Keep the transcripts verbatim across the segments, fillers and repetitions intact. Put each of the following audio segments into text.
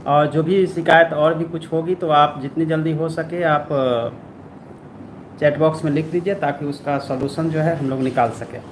और जो भी शिकायत और भी कुछ होगी तो आप जितनी जल्दी हो सके आप चैट बॉक्स में लिख दीजिए, ताकि उसका सॉल्यूशन जो है हम लोग निकाल सकें।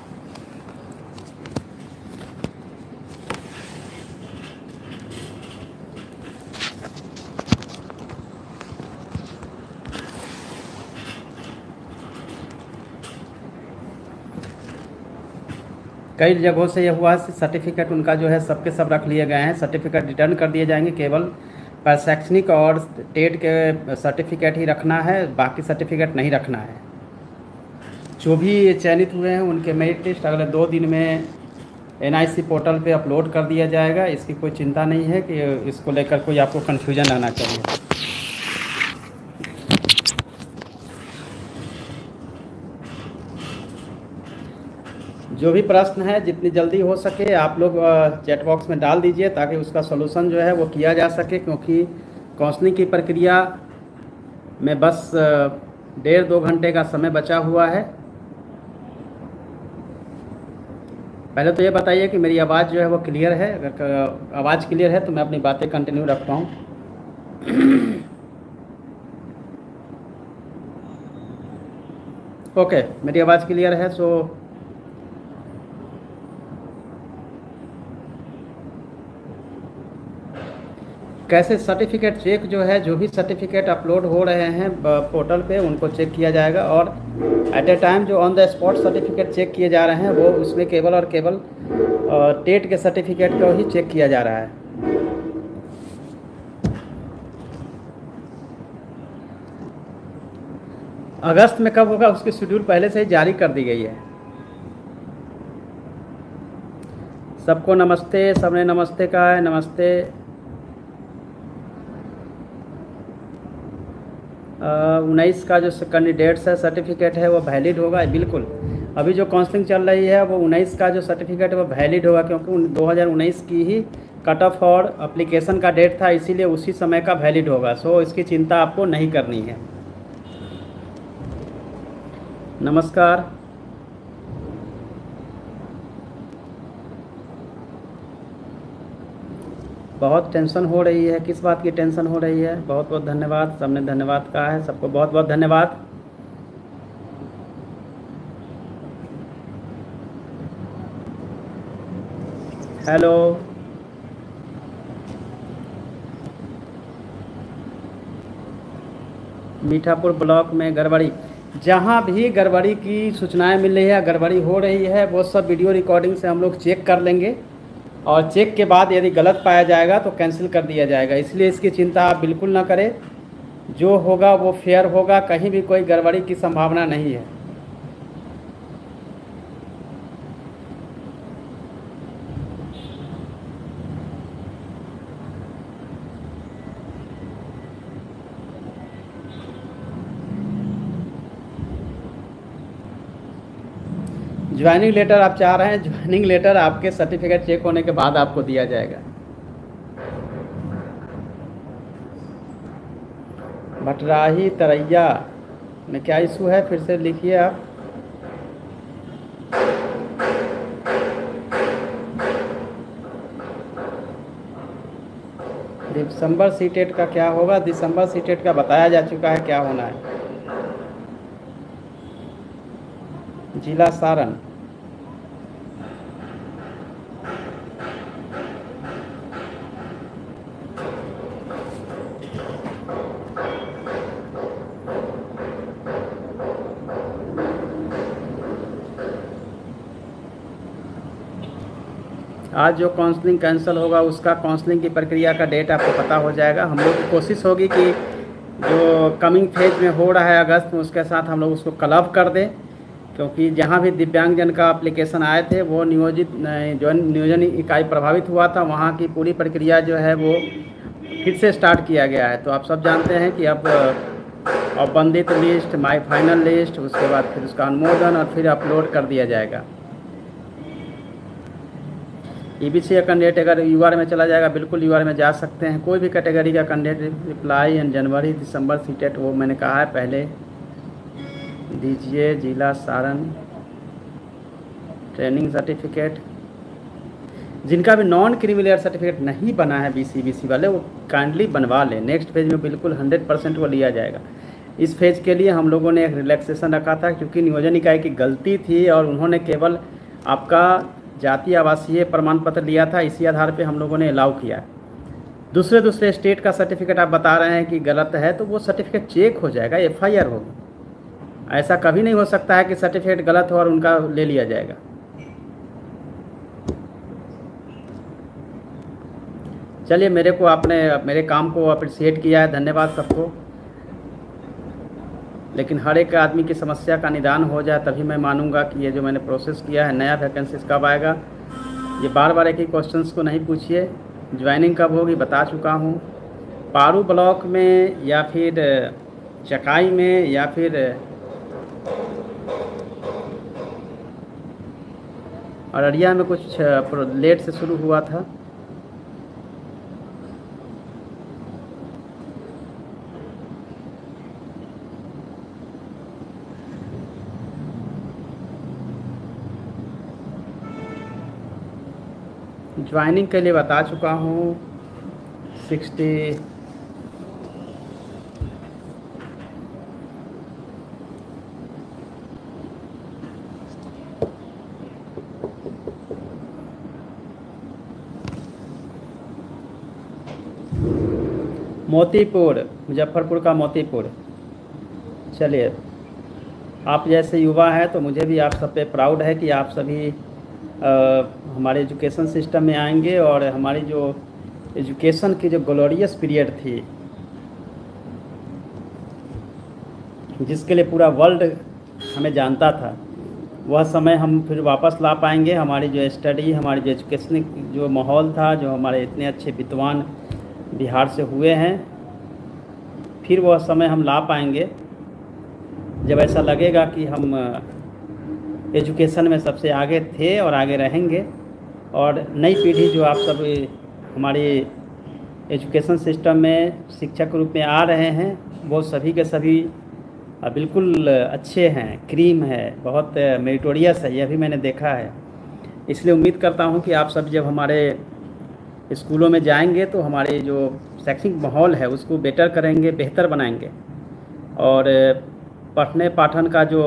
कई जगहों से यह हुआ है, सर्टिफिकेट उनका जो है सबके सब रख लिए गए हैं, सर्टिफिकेट रिटर्न कर दिए जाएंगे, केवल पर शैक्षणिक और टेट के सर्टिफिकेट ही रखना है, बाकी सर्टिफिकेट नहीं रखना है। जो भी चयनित हुए हैं उनके मेरिट लिस्ट अगले दो दिन में एन आई सी पोर्टल पे अपलोड कर दिया जाएगा। इसकी कोई चिंता नहीं है कि इसको लेकर कोई आपको कन्फ्यूजन आना चाहिए। जो भी प्रश्न है जितनी जल्दी हो सके आप लोग चैट बॉक्स में डाल दीजिए, ताकि उसका सॉल्यूशन जो है वो किया जा सके, क्योंकि काउंसलिंग की प्रक्रिया में बस डेढ़ दो घंटे का समय बचा हुआ है। पहले तो ये बताइए कि मेरी आवाज़ जो है वो क्लियर है। अगर आवाज़ क्लियर है तो मैं अपनी बातें कंटिन्यू रख पाऊँ। ओके, मेरी आवाज़ क्लियर है। सो कैसे सर्टिफिकेट चेक जो है, जो भी सर्टिफिकेट अपलोड हो रहे हैं पोर्टल पे उनको चेक किया जाएगा, और एट ए टाइम जो on the spot certificate check किए जा रहे हैं वो उसमें केवल और केवल टेट के सर्टिफिकेट को ही चेक किया जा रहा है। अगस्त में कब होगा उसकी शेड्यूल पहले से ही जारी कर दी गई है। सबको नमस्ते, सबने नमस्ते कहा है, नमस्ते। उन्नीस का जो कैंडिडेट्स है सर्टिफिकेट है वो वैलिड होगा। बिल्कुल, अभी जो काउंसलिंग चल रही है वो उन्नीस का जो सर्टिफिकेट है वो वैलिड होगा, क्योंकि दो हज़ार उन्नीस की ही कट ऑफ और एप्लीकेशन का डेट था, इसीलिए उसी समय का वैलिड होगा। सो इसकी चिंता आपको नहीं करनी है। नमस्कार। बहुत टेंशन हो रही है, किस बात की टेंशन हो रही है? बहुत बहुत धन्यवाद, सबने धन्यवाद कहा है, सबको बहुत बहुत धन्यवाद। हेलो, मीठापुर ब्लॉक में गड़बड़ी, जहाँ भी गड़बड़ी की सूचनाएं मिल रही है, गड़बड़ी हो रही है, वो सब वीडियो रिकॉर्डिंग से हम लोग चेक कर लेंगे, और चेक के बाद यदि गलत पाया जाएगा तो कैंसिल कर दिया जाएगा। इसलिए इसकी चिंता आप बिल्कुल ना करें, जो होगा वो फेयर होगा, कहीं भी कोई गड़बड़ी की संभावना नहीं है। ज्वाइनिंग लेटर आप चाह रहे हैं, ज्वाइनिंग लेटर आपके सर्टिफिकेट चेक होने के बाद आपको दिया जाएगा। भटराही तरैया में क्या इशू है, फिर से लिखिए आप। दिसंबर सी टेट का क्या होगा? दिसंबर सी टेट का बताया जा चुका है क्या होना है। जिला सारण। आज जो काउंसलिंग कैंसिल होगा उसका काउंसलिंग की प्रक्रिया का डेट आपको पता हो जाएगा। हम लोग की कोशिश होगी कि जो कमिंग फेज में हो रहा है अगस्त में, उसके साथ हम लोग उसको क्लब कर दें, क्योंकि जहाँ भी दिव्यांगजन का एप्लीकेशन आए थे वो नियोजित जो नियोजन इकाई प्रभावित हुआ था, वहाँ की पूरी प्रक्रिया जो है वो फिर से स्टार्ट किया गया है। तो आप सब जानते हैं कि अब औपबंधित लिस्ट, माई फाइनल लिस्ट, उसके बाद फिर उसका अनुमोदन और फिर अपलोड कर दिया जाएगा। ई बी सी का कैंडिडेट अगर यू आर में चला जाएगा, बिल्कुल यू आर में जा सकते हैं। कोई भी कैटेगरी का कैंडिडेट रिप्लाई इन जनवरी दिसंबर सी टेट, वो मैंने कहा है पहले दीजिए। जिला सारण ट्रेनिंग सर्टिफिकेट, जिनका भी नॉन क्रीमी लेयर सर्टिफिकेट नहीं बना है बीसी बीसी वाले, वो काइंडली बनवा लें। नेक्स्ट फेज में बिल्कुल हंड्रेड परसेंट वो लिया जाएगा। इस फेज के लिए हम लोगों ने एक रिलैक्सेशन रखा था, क्योंकि नियोजन इकाई की गलती थी और उन्होंने केवल आपका जातीय आवासीय प्रमाण पत्र लिया था, इसी आधार पे हम लोगों ने अलाउ किया। दूसरे दूसरे स्टेट का सर्टिफिकेट आप बता रहे हैं कि गलत है, तो वो सर्टिफिकेट चेक हो जाएगा, एफ आई आर होगी। ऐसा कभी नहीं हो सकता है कि सर्टिफिकेट गलत हो और उनका ले लिया जाएगा। चलिए, मेरे को आपने मेरे काम को अप्रिशिएट किया है, धन्यवाद सबको। लेकिन हर एक आदमी की समस्या का निदान हो जाए तभी मैं मानूंगा कि ये जो मैंने प्रोसेस किया है, नया वैकेंसीज कब आएगा। ये बार बार एक ही क्वेश्चंस को नहीं पूछिए। ज्वाइनिंग कब होगी बता चुका हूँ। पारू ब्लॉक में या फिर चकाई में या फिर अररिया में कुछ लेट से शुरू हुआ था। ज्वाइनिंग के लिए बता चुका हूँ सिक्सटी मोतीपुर, मुजफ्फरपुर का मोतीपुर। चलिए, आप जैसे युवा हैं तो मुझे भी आप सब पे प्राउड है कि आप सभी आ, हमारे एजुकेशन सिस्टम में आएंगे और हमारी जो एजुकेशन की जो ग्लोरियस पीरियड थी, जिसके लिए पूरा वर्ल्ड हमें जानता था, वह समय हम फिर वापस ला पाएंगे। हमारी जो स्टडी, हमारी जो एजुकेशन जो माहौल था, जो हमारे इतने अच्छे विद्वान बिहार से हुए हैं, फिर वह समय हम ला पाएंगे जब ऐसा लगेगा कि हम एजुकेशन में सबसे आगे थे और आगे रहेंगे। और नई पीढ़ी जो आप सब हमारी एजुकेशन सिस्टम में शिक्षक रूप में आ रहे हैं, वो सभी के सभी बिल्कुल अच्छे हैं, क्रीम है, बहुत मेरिटोरियस है, यह भी मैंने देखा है। इसलिए उम्मीद करता हूं कि आप सब जब हमारे स्कूलों में जाएंगे तो हमारे जो शैक्षणिक माहौल है उसको बेटर करेंगे, बेहतर बनाएंगे और पढ़ने पाठन का जो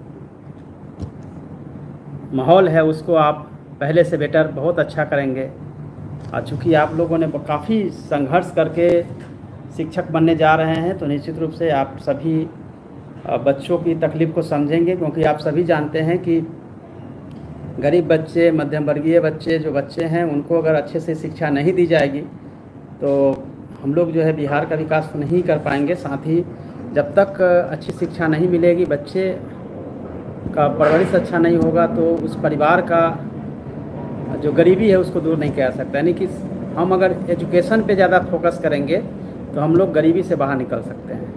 माहौल है उसको आप पहले से बेटर बहुत अच्छा करेंगे। और चूँकि आप लोगों ने काफ़ी संघर्ष करके शिक्षक बनने जा रहे हैं, तो निश्चित रूप से आप सभी बच्चों की तकलीफ़ को समझेंगे, क्योंकि आप सभी जानते हैं कि गरीब बच्चे, मध्यम वर्गीय बच्चे जो बच्चे हैं, उनको अगर अच्छे से शिक्षा नहीं दी जाएगी तो हम लोग जो है बिहार का विकास तो नहीं कर पाएंगे। साथ ही जब तक अच्छी शिक्षा नहीं मिलेगी, बच्चे का परवरिश अच्छा नहीं होगा, तो उस परिवार का जो गरीबी है उसको दूर नहीं किया जा सकता। यानी कि हम अगर एजुकेशन पे ज़्यादा फोकस करेंगे तो हम लोग गरीबी से बाहर निकल सकते हैं।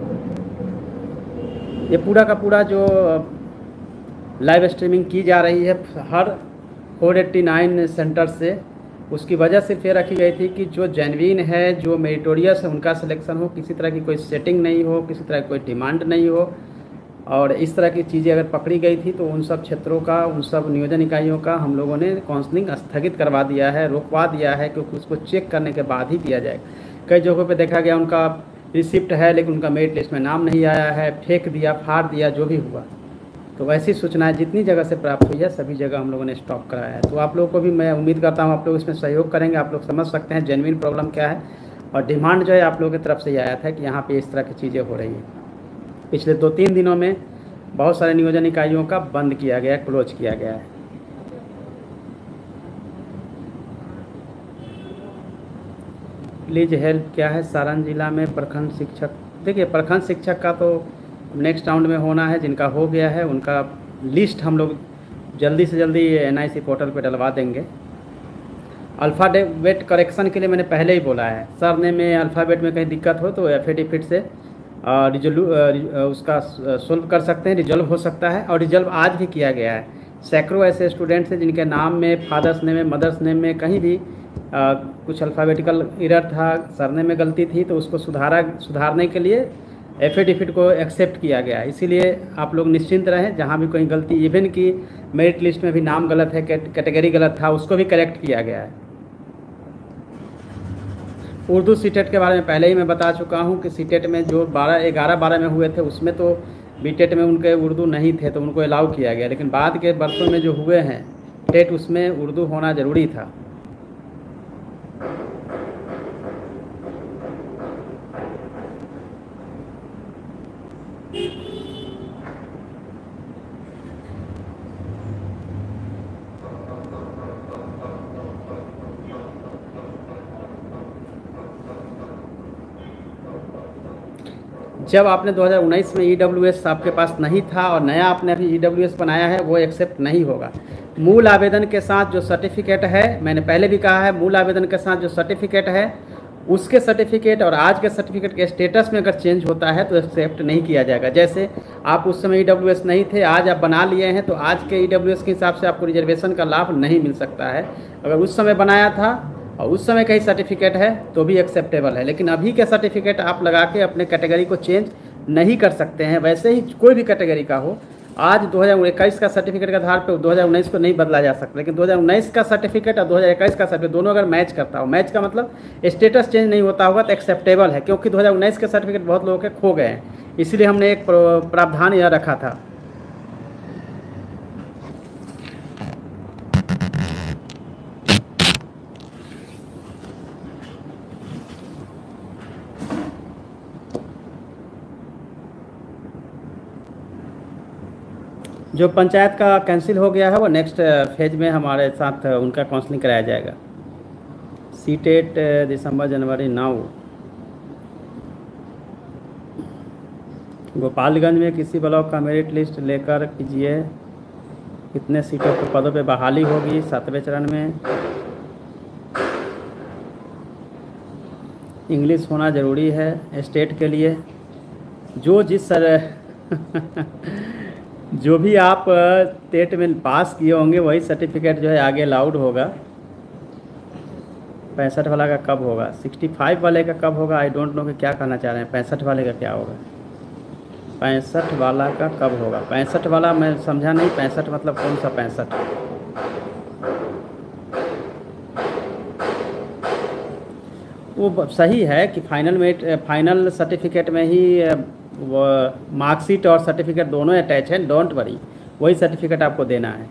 ये पूरा का पूरा जो लाइव स्ट्रीमिंग की जा रही है हर फोर एट्टी नाइन सेंटर से, उसकी वजह सिर्फ ये रखी गई थी कि जो जेन्युइन है, जो मेरिटोरियस है, उनका सिलेक्शन हो, किसी तरह की कोई सेटिंग नहीं हो, किसी तरह की कोई डिमांड नहीं हो। और इस तरह की चीज़ें अगर पकड़ी गई थी तो उन सब क्षेत्रों का, उन सब नियोजन इकाइयों का हम लोगों ने काउंसलिंग स्थगित करवा दिया है, रोकवा दिया है, क्योंकि उसको चेक करने के बाद ही किया जाएगा। कई जगहों पे देखा गया उनका रिसिप्ट है लेकिन उनका मेरिट लिस्ट में नाम नहीं आया है, फेंक दिया, फाड़ दिया, जो भी हुआ। तो वैसी सूचनाएं जितनी जगह से प्राप्त हुई है सभी जगह हम लोगों ने स्टॉप कराया है। तो आप लोगों को भी मैं उम्मीद करता हूँ आप लोग इसमें सहयोग करेंगे। आप लोग समझ सकते हैं जेन्युइन प्रॉब्लम क्या है, और डिमांड जो है आप लोगों की तरफ से ये आया था कि यहाँ पे इस तरह की चीज़ें हो रही हैं। पिछले दो तीन दिनों में बहुत सारे नियोजन इकाइयों का बंद किया गया, क्लोज किया गया है। प्लीज हेल्प क्या है सारण जिला में प्रखंड शिक्षक? देखिए, प्रखंड शिक्षक का तो नेक्स्ट राउंड में होना है। जिनका हो गया है उनका लिस्ट हम लोग जल्दी से जल्दी एन आई सी पोर्टल पे डलवा देंगे। अल्फ़ाबेट करेक्शन के लिए मैंने पहले ही बोला है, सरनेम में अल्फ़ाबेट में कहीं दिक्कत हो तो एफिडेविट से रिजोल्यू उसका सोल्व कर सकते हैं, रिजॉल्व हो सकता है। और रिजॉल्व आज भी किया गया है। सैकड़ों ऐसे स्टूडेंट्स हैं जिनके नाम में, फादर्स नेम में, मदर्स नेम में कहीं भी आ, कुछ अल्फ़ाबेटिकल एरर था, सरनेम में गलती थी, तो उसको सुधारा सुधारने के लिए एफिडेविट को एक्सेप्ट किया गया। इसीलिए आप लोग निश्चिंत रहें, जहाँ भी कोई गलती, इवन कि मेरिट लिस्ट में भी नाम गलत है, कैटेगरी गलत था, उसको भी करेक्ट किया गया है। उर्दू सीटेट के बारे में पहले ही मैं बता चुका हूँ कि सीटेट में जो बारह ग्यारह बारह में हुए थे उसमें तो बीटेट में उनके उर्दू नहीं थे तो उनको अलाउ किया गया, लेकिन बाद के वर्षों में जो हुए हैं टेट उसमें उर्दू होना ज़रूरी था। जब आपने दो हज़ार उन्नीस में ई डब्ल्यू एस आपके पास नहीं था और नया आपने अभी ई डब्ल्यू एस बनाया है, वो एक्सेप्ट नहीं होगा। मूल आवेदन के साथ जो सर्टिफिकेट है, मैंने पहले भी कहा है, मूल आवेदन के साथ जो सर्टिफिकेट है उसके सर्टिफिकेट और आज के सर्टिफिकेट के स्टेटस में अगर चेंज होता है तो एक्सेप्ट नहीं किया जाएगा। जैसे आप उस समय ई डब्ल्यू एस नहीं थे, आज आप बना लिए हैं, तो आज के ई डब्ल्यू एस के हिसाब से आपको रिजर्वेशन का लाभ नहीं मिल सकता है। अगर उस समय बनाया था और उस समय का ही सर्टिफिकेट है तो भी एक्सेप्टेबल है, लेकिन अभी के सर्टिफिकेट आप लगा के अपने कैटेगरी को चेंज नहीं कर सकते हैं। वैसे ही कोई भी कैटेगरी का हो, आज दो हज़ार इक्कीस का सर्टिफिकेट के आधार पर दो हज़ार उन्नीस को नहीं बदला जा सकता, लेकिन दो हज़ार उन्नीस का सर्टिफिकेट और दो हज़ार इक्कीस का सर्टिफिकेट दोनों अगर मैच करता हो, मैच का मतलब स्टेटस चेंज नहीं होता होगा तो एक्सेप्टेबल है, क्योंकि दो हज़ार उन्नीस के सर्टिफिकेट बहुत लोगों के खो गए हैं, इसलिए हमने एक प्रावधान यह रखा था। जो पंचायत का कैंसिल हो गया है वो नेक्स्ट फेज में हमारे साथ उनका काउंसलिंग कराया जाएगा। सीटेट दिसंबर जनवरी नौ। गोपालगंज में किसी ब्लॉक का मेरिट लिस्ट लेकर कीजिए, कितने सीटों पर पदों पे बहाली होगी सातवें चरण में। इंग्लिश होना ज़रूरी है स्टेट के लिए। जो जिस सर जो भी आप टेट में पास किए होंगे वही सर्टिफिकेट जो है आगे अलाउड होगा। पैंसठ वाला का कब होगा, पैंसठ वाले का कब होगा, आई डोंट नो कि क्या कहना चाह रहे हैं। पैंसठ वाले का क्या होगा, पैंसठ वाला का कब होगा, पैंसठ वाला मैं समझा नहीं। पैंसठ मतलब कौन सा पैंसठ? वो सही है कि फाइनल में फाइनल सर्टिफिकेट में ही वो मार्कशीट और सर्टिफिकेट दोनों अटैच हैं, डोंट वरी, वही सर्टिफिकेट आपको देना है।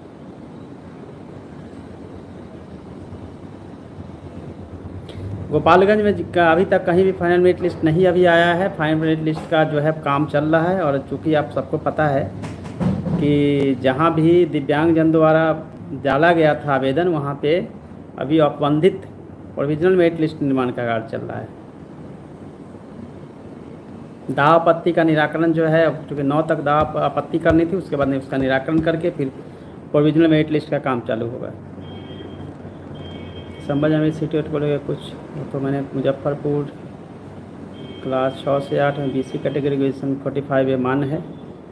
गोपालगंज में का अभी तक कहीं भी फाइनल मेरिट लिस्ट नहीं अभी आया है। फाइनल मेरिट लिस्ट का जो है काम चल रहा है, और चूँकि आप सबको पता है कि जहाँ भी दिव्यांगजन द्वारा डाला गया था आवेदन, वहाँ पे अभी औपबंधित प्रोविजनल मेरिट लिस्ट निर्माण का कार्य चल रहा है। दावा आपत्ति का निराकरण जो है, क्योंकि नौ तक दावा आपत्ति करनी थी, उसके बाद में उसका निराकरण करके फिर प्रोविजनल मेरिट लिस्ट का काम चालू होगा। समझ में सीट वेट बोलेगा कुछ तो मैंने मुजफ्फरपुर क्लास छः से आठ में BC category graduation forty five ये मान है।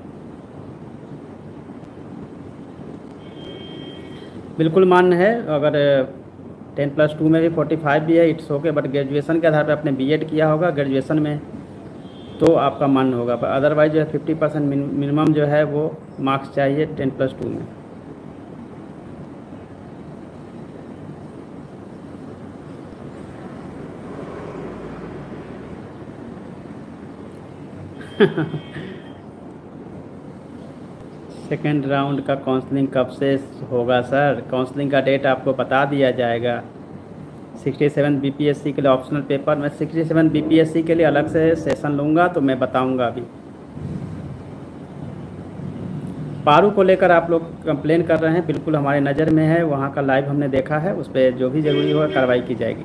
बिल्कुल मान्य है। अगर टेन प्लस टू में भी फोर्टी फाइव भी है, इट्स ओके, बट ग्रेजुएशन के आधार पर आपने बीएड किया होगा, ग्रेजुएशन में तो आपका मान्य होगा। पर अदरवाइज जो है फिफ्टी परसेंट मिनिमम जो है वो मार्क्स चाहिए टेन प्लस टू में। सेकेंड राउंड का काउंसलिंग कब से होगा सर? काउंसलिंग का डेट आपको बता दिया जाएगा। सड़सठ बीपीएससी के लिए ऑप्शनल पेपर, मैं सड़सठ बीपीएससी के लिए अलग से सेशन लूँगा तो मैं बताऊँगा अभी। पारू को लेकर आप लोग कंप्लेन कर रहे हैं, बिल्कुल हमारे नज़र में है, वहाँ का लाइव हमने देखा है, उस पर जो भी ज़रूरी होगा कार्रवाई की जाएगी।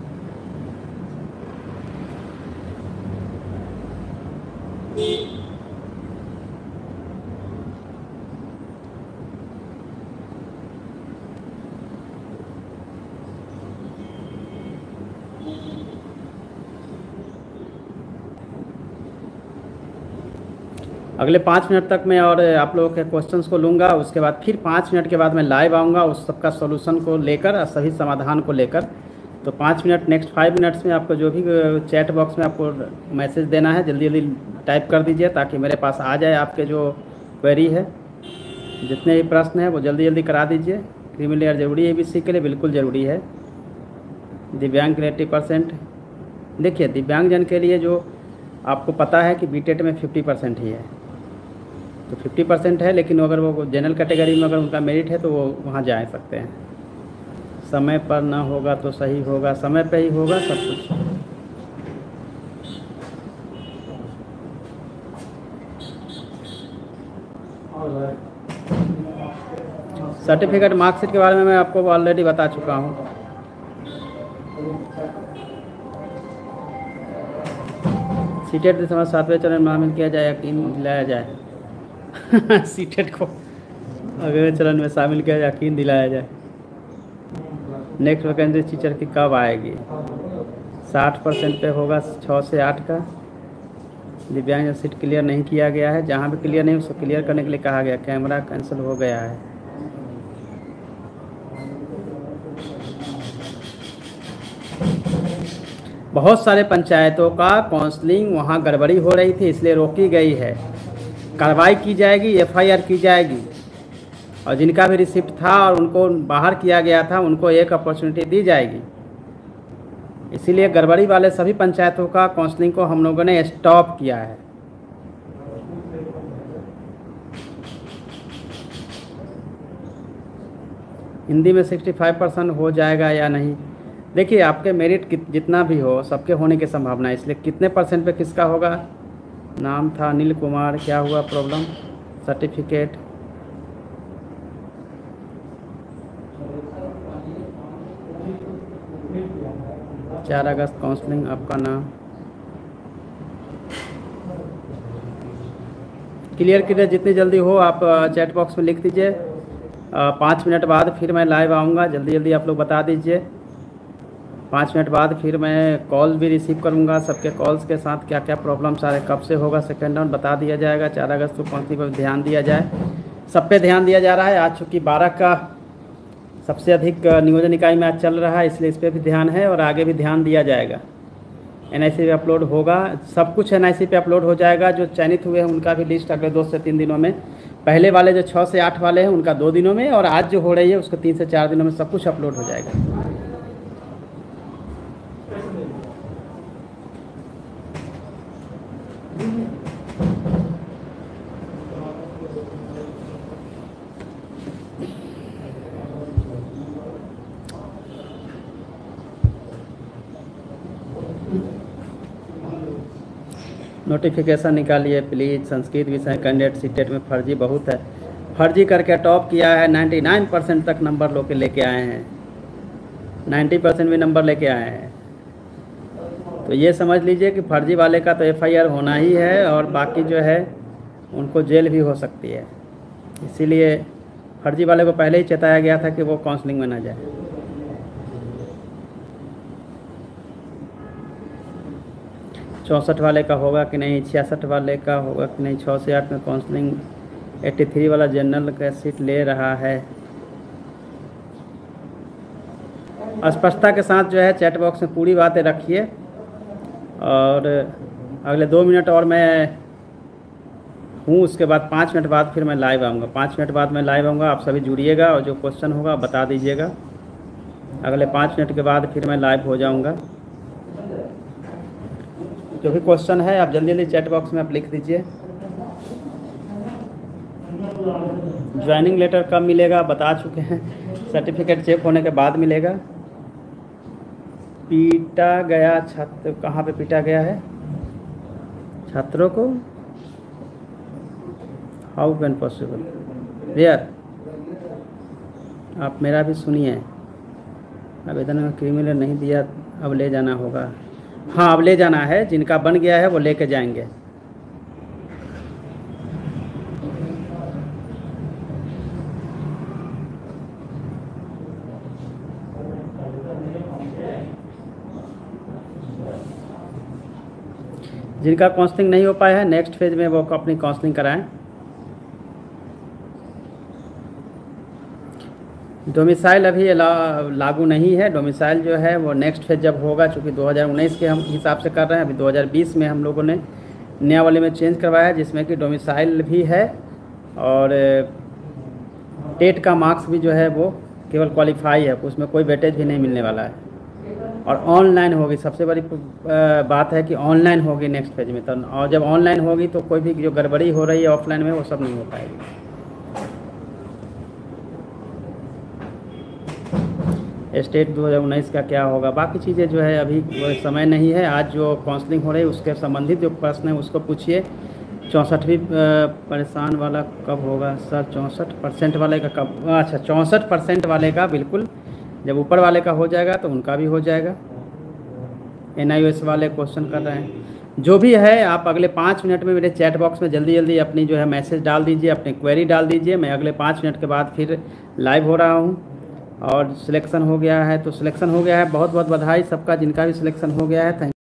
अगले पाँच मिनट तक मैं और आप लोगों के क्वेश्चंस को लूँगा, उसके बाद फिर पाँच मिनट के बाद मैं लाइव आऊँगा उस सबका सॉल्यूशन को लेकर और सभी समाधान को लेकर। तो पाँच मिनट नेक्स्ट फाइव मिनट्स में आपको जो भी चैट बॉक्स में आपको मैसेज देना है जल्दी जल्दी टाइप कर दीजिए, ताकि मेरे पास आ जाए आपके जो क्वेरी है, जितने भी प्रश्न हैं वो जल्दी जल्दी करा दीजिए। क्रीमी लेयर ज़रूरी है ए बी सी के लिए, बिल्कुल ज़रूरी है। दिव्यांग के लिए एट्टी परसेंट। देखिए दिव्यांगजन के लिए जो आपको पता है कि बीटेट में फिफ्टी परसेंट ही है, तो फिफ्टी परसेंट है, लेकिन अगर वो जनरल कैटेगरी में अगर उनका मेरिट है तो वो वहाँ जा सकते हैं। समय पर ना होगा तो सही होगा, समय पे ही होगा सब कुछ। सर्टिफिकेट मार्कशीट के बारे में मैं आपको ऑलरेडी बता चुका हूँ। सीटेट के समय सातवें चरण में शामिल किया जाए, यकीन दिलाया जाए सीटेट को अगले चरण में शामिल किया जाए, यकीन दिलाया जाए। नेक्स्ट वैकेंसी टीचर की कब आएगी? साठ परसेंट पे होगा, छः से आठ का। दिव्यांग सीट क्लियर नहीं किया गया है, जहाँ भी क्लियर नहीं उसको क्लियर करने के लिए कहा गया। कैमरा कैंसिल हो गया है। बहुत सारे पंचायतों का काउंसलिंग वहाँ गड़बड़ी हो रही थी, इसलिए रोकी गई है। कार्रवाई की जाएगी, एफ आई आर की जाएगी, और जिनका भी रिसिप्ट था और उनको बाहर किया गया था उनको एक अपॉर्चुनिटी दी जाएगी। इसीलिए गड़बड़ी वाले सभी पंचायतों का काउंसलिंग को हम लोगों ने स्टॉप किया है। हिंदी में सिक्सटी फाइव परसेंट हो जाएगा या नहीं? देखिए आपके मेरिट जितना भी हो सबके होने की संभावना है, इसलिए कितने परसेंट पे किसका होगा। नाम था अनिल कुमार, क्या हुआ प्रॉब्लम? सर्टिफिकेट चार अगस्त काउंसलिंग, आपका नाम क्लियर कीजिए जितनी जल्दी हो। आप चैट बॉक्स में लिख दीजिए। पाँच मिनट बाद फिर मैं लाइव आऊँगा, जल्दी जल्दी आप लोग बता दीजिए। पाँच मिनट बाद फिर मैं कॉल भी रिसीव करूँगा, सबके कॉल्स के साथ क्या क्या प्रॉब्लम्स आ रहे, कब से होगा सेकेंड राउंड बता दिया जाएगा। चार अगस्त को काउंसलिंग पर ध्यान दिया जाए, सब पे ध्यान दिया जा रहा है। आज चूँकि बारह का सबसे अधिक नियोजन इकाई में आज चल रहा है, इसलिए इस पर भी ध्यान है और आगे भी ध्यान दिया जाएगा। एन आई सी पे अपलोड होगा, सब कुछ एन आई सी पे अपलोड हो जाएगा। जो चयनित हुए हैं उनका भी लिस्ट अगले दो से तीन दिनों में, पहले वाले जो छः से आठ वाले हैं उनका दो दिनों में, और आज जो हो रही है उसको तीन से चार दिनों में सब कुछ अपलोड हो जाएगा। नोटिफिकेशन निकालिए प्लीज़। संस्कृत विषय कैंडिडेट सीटेट में फर्जी बहुत है। फर्जी करके टॉप किया है, निन्यानवे परसेंट तक नंबर लो के लेके आए हैं, नब्बे परसेंट भी नंबर लेके आए हैं। तो ये समझ लीजिए कि फर्जी वाले का तो एफ आई आर होना ही है, और बाकी जो है उनको जेल भी हो सकती है। इसीलिए फर्जी वाले को पहले ही चेताया गया था कि वो काउंसलिंग में ना जाए। चौंसठ वाले का होगा कि नहीं, छियासठ वाले का होगा कि नहीं। छः से आठ में काउंसलिंग, तिरासी वाला जनरल का सीट ले रहा है। स्पष्टता के साथ जो है चैट बॉक्स में पूरी बातें रखिए, और अगले दो मिनट और मैं हूँ, उसके बाद पाँच मिनट बाद फिर मैं लाइव आऊँगा। पाँच मिनट बाद मैं लाइव आऊँगा, आप सभी जुड़िएगा और जो क्वेश्चन होगा बता दीजिएगा। अगले पाँच मिनट के बाद फिर मैं लाइव हो जाऊँगा। जो भी क्वेश्चन है आप जल्दी जल्दी चैट बॉक्स में आप लिख दीजिए। ज्वाइनिंग लेटर कब मिलेगा बता चुके हैं, सर्टिफिकेट चेक होने के बाद मिलेगा। पीटा गया छात्र, कहाँ पे पीटा गया है छात्रों को? How can possible where? आप मेरा भी सुनिए। आवेदन में क्रिमिनल नहीं दिया, अब ले जाना होगा। हाँ अब ले जाना है, जिनका बन गया है वो लेके जाएंगे। जिनका काउंसलिंग नहीं हो पाया है नेक्स्ट फेज में वो अपनी काउंसलिंग कराएं। डोमिसाइल अभी ला, लागू नहीं है। डोमिसाइल जो है वो नेक्स्ट फेज जब होगा, चूँकि दो हज़ार उन्नीस के हम हिसाब से कर रहे हैं, अभी दो हज़ार बीस में हम लोगों ने नया वाले में चेंज करवाया है, जिसमें कि डोमिसाइल भी है और टेट का मार्क्स भी जो है वो केवल क्वालिफाई है, उसमें कोई वेटेज भी नहीं मिलने वाला है। और ऑनलाइन होगी, सबसे बड़ी बात है कि ऑनलाइन होगी नेक्स्ट फेज में। तो और जब ऑनलाइन होगी तो कोई भी जो गड़बड़ी हो रही है ऑफलाइन में वो सब नहीं हो पाएगी। स्टेट दो हज़ार उन्नीस का क्या होगा, बाकी चीज़ें जो है अभी समय नहीं है। आज जो काउंसलिंग हो रही है उसके संबंधित जो प्रश्न है उसको पूछिए। चौंसठवीं परेशान वाला कब होगा सर? चौंसठ परसेंट वाले का कब? अच्छा, चौंसठ परसेंट वाले का बिल्कुल, जब ऊपर वाले का हो जाएगा तो उनका भी हो जाएगा। एन आई ओ एस वाले क्वेश्चन कर रहे हैं। जो भी है आप अगले पाँच मिनट में मेरे चैट बॉक्स में जल्दी जल्दी अपनी जो है मैसेज डाल दीजिए, अपनी क्वेरी डाल दीजिए। मैं अगले पाँच मिनट के बाद फिर लाइव हो रहा हूँ। और सिलेक्शन हो गया है तो सिलेक्शन हो गया है, बहुत बहुत बधाई सबका जिनका भी सिलेक्शन हो गया है। थैंक